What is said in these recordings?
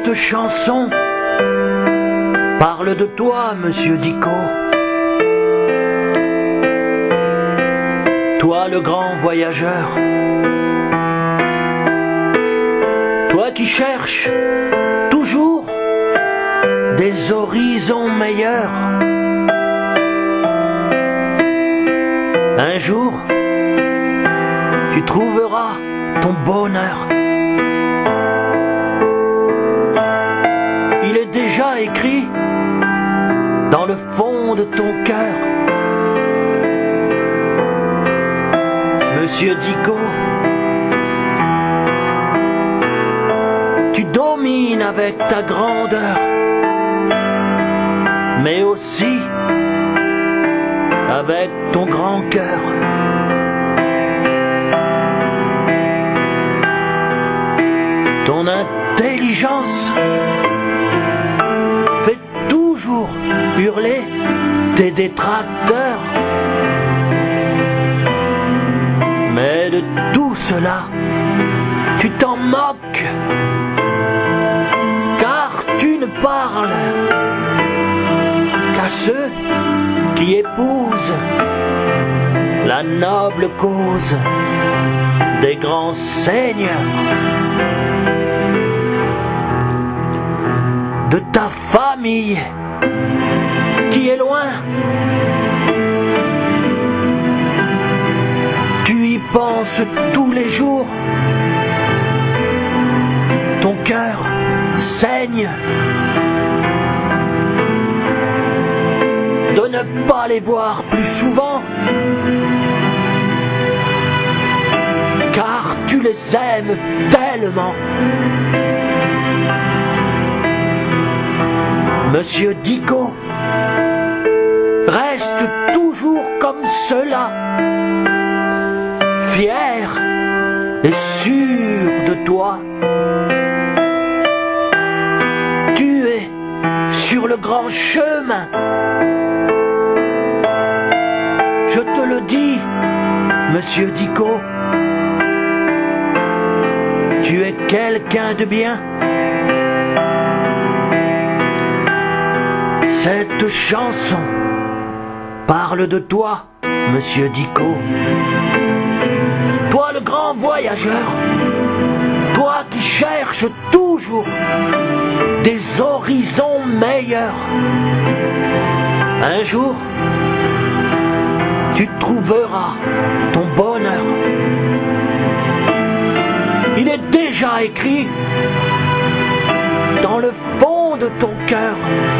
Cette chanson parle de toi, Monsieur Dicot. Toi le grand voyageur. Toi qui cherches toujours des horizons meilleurs. Un jour, tu trouveras ton bonheur. Il est déjà écrit dans le fond de ton cœur. Monsieur Dicot, tu domines avec ta grandeur, mais aussi avec ton grand cœur. Ton intelligence fait toujours hurler tes détracteurs. Mais de tout cela, tu t'en moques, car tu ne parles qu'à ceux qui épousent la noble cause des grands seigneurs. De ta famille qui est loin, tu y penses tous les jours. Ton cœur saigne de ne pas les voir plus souvent, car tu les aimes tellement. Monsieur Dicot, reste toujours comme cela, fier et sûr de toi. Tu es sur le grand chemin. Je te le dis, Monsieur Dicot, tu es quelqu'un de bien. Cette chanson parle de toi, Monsieur Dicot. Toi le grand voyageur, toi qui cherches toujours des horizons meilleurs. Un jour, tu trouveras ton bonheur. Il est déjà écrit dans le fond de ton cœur.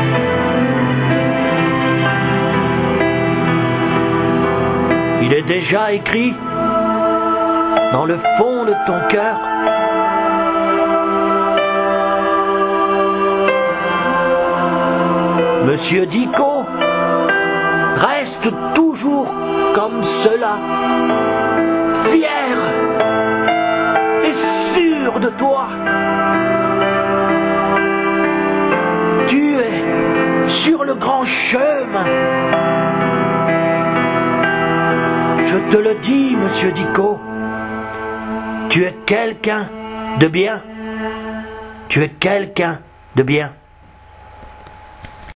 Il est déjà écrit dans le fond de ton cœur. Monsieur Dicot, reste toujours comme cela, fier et sûr de toi. Tu es sur le grand chemin. Je te le dis, Monsieur Dicot, tu es quelqu'un de bien. Tu es quelqu'un de bien.